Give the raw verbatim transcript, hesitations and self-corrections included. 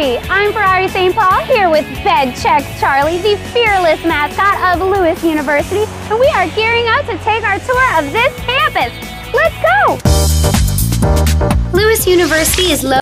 T V. I'm Ferrari Saint Paul here with Bed Checks Charlie, the fearless mascot of Lewis University, and we are gearing up to take our tour of this campus. Let's go! Lewis University is located